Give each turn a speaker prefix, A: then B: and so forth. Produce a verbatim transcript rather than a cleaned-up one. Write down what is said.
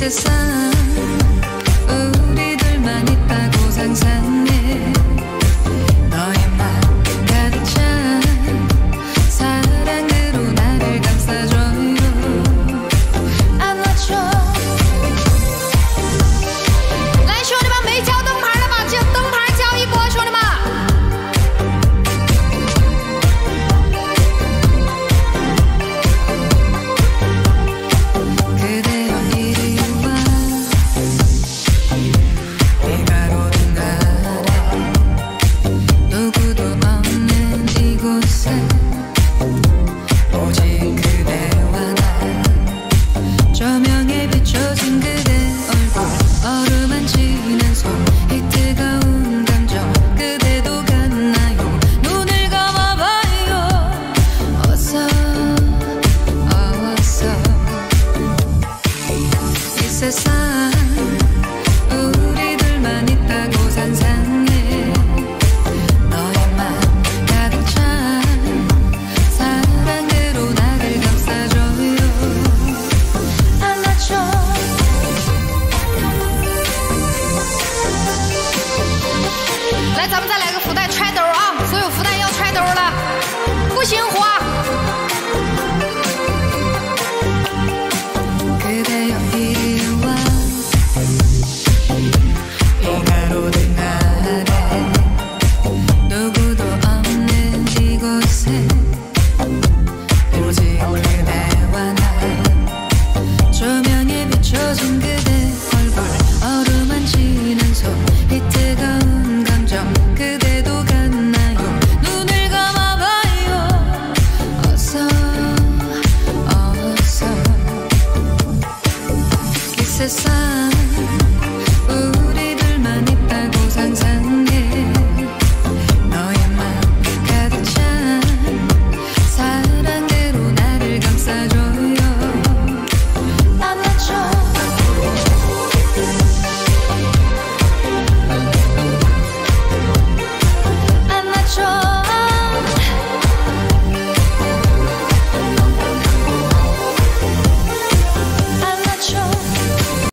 A: 세상 우리들만 있다고 상상해 너에만 가득 찬 사랑으로 나를 감싸줘요 안아줘 来兄弟们没交灯牌的吗？交灯牌交一波兄弟们 조명에 비춰진 그대 얼굴 어루만지는 손 이 뜨거운 감정 그대도 같나요 눈을 감아봐요 어서 어서 이 세상 우리들만 있다고 상상해 너에만 가득 찬 사랑으로 나를 감싸줘요 안아줘 来咱们再来个福袋揣兜啊所有福袋要揣兜的不行花 그대여 이리 와 이 가로등 아래 누구도 없는 이곳에 오직 그대와 나 조명에 비춰진 그대 얼굴 어루만지는 손 이 뜨거운 감정 그대도 같나요 눈을 감아봐요 어서 어서 이 세상 우리들만 있다고 상상해 너에만 가득 찬 사랑으로 나를 감싸줘요 안아줘 안아줘